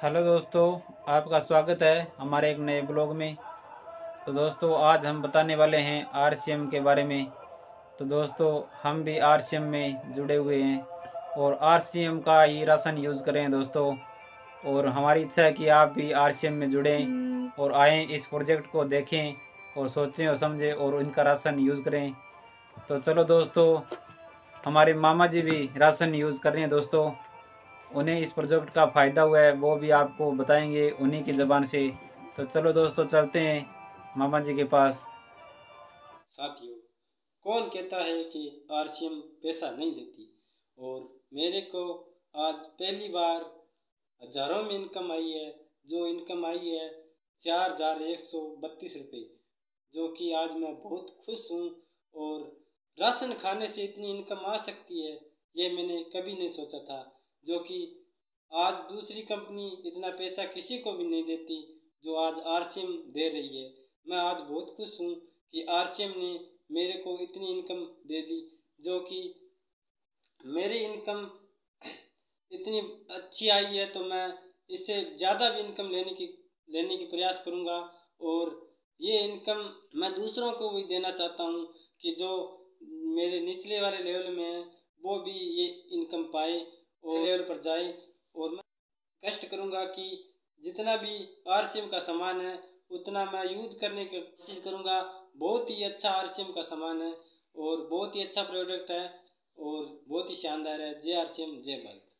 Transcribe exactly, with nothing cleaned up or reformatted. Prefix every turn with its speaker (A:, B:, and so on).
A: Hello दोस्तों, आपका स्वागत है हमारे एक नए ब्लॉग में। तो दोस्तों, आज हम बताने वाले हैं आरसीएम के बारे में। तो दोस्तों, हम भी आरसीएम में जुड़े हुए हैं और आरसीएम का ही राशन यूज़ करें दोस्तों। और हमारी इच्छा है कि आप भी आरसीएम में जुड़ें और आएँ, इस प्रोजेक्ट को देखें और सोचें और समझें और इनका राशन यूज़ करें। तो चलो दोस्तों, हमारे मामा जी भी राशन यूज़ कर रहे हैं दोस्तों। उन्हें इस प्रोजेक्ट का फ़ायदा हुआ है, वो भी आपको बताएंगे उन्हीं की ज़बान से। तो चलो दोस्तों, चलते हैं मामा जी के पास।
B: साथियों, कौन कहता है कि आरसीएम पैसा नहीं देती। और मेरे को आज पहली बार हजारों में इनकम आई है। जो इनकम आई है चार हजार एक सौ बत्तीस रुपये, जो कि आज मैं बहुत खुश हूँ। और राशन खाने से इतनी इनकम आ सकती है ये मैंने कभी नहीं सोचा था। जो कि आज दूसरी कंपनी इतना पैसा किसी को भी नहीं देती जो आज आरसीएम दे रही है। मैं आज बहुत खुश हूँ कि आरसीएम ने मेरे को इतनी इनकम दे दी, जो कि मेरी इनकम इतनी अच्छी आई है। तो मैं इससे ज़्यादा भी इनकम लेने की लेने की प्रयास करूँगा। और ये इनकम मैं दूसरों को भी देना चाहता हूँ कि जो मेरे निचले वाले लेवल में है वो भी ये इनकम पाए और लेवल पर जाए। और मैं कष्ट करूँगा कि जितना भी आरसीएम का सामान है उतना मैं यूज़ करने की कोशिश करूँगा। बहुत ही अच्छा आरसीएम का सामान है और बहुत ही अच्छा प्रोडक्ट है और बहुत ही शानदार है। जय आरसीएम, जय भारत।